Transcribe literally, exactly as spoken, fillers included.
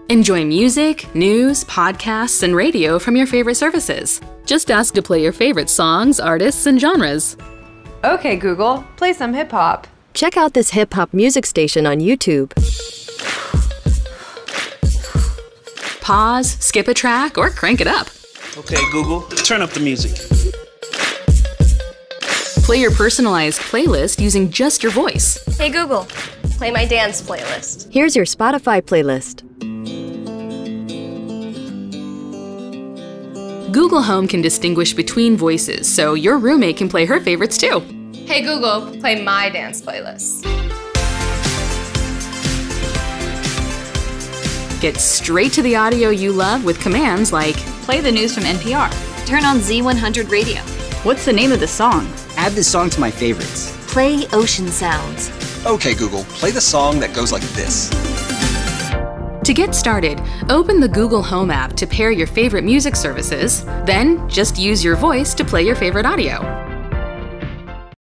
Enjoy music, news, podcasts, and radio from your favorite services. Just ask to play your favorite songs, artists, and genres. Okay, Google, play some hip-hop. Check out this hip-hop music station on YouTube. Pause, skip a track, or crank it up. Okay, Google, turn up the music. Play your personalized playlist using just your voice. Hey Google, play my dance playlist. Here's your Spotify playlist. Google Home can distinguish between voices, so your roommate can play her favorites too. Hey Google, play my dance playlist. Get straight to the audio you love with commands like play the news from N P R. Turn on Z one hundred radio. What's the name of the song? Add this song to my favorites. Play ocean sounds. Okay, Google, play the song that goes like this. To get started, open the Google Home app to pair your favorite music services, then just use your voice to play your favorite audio.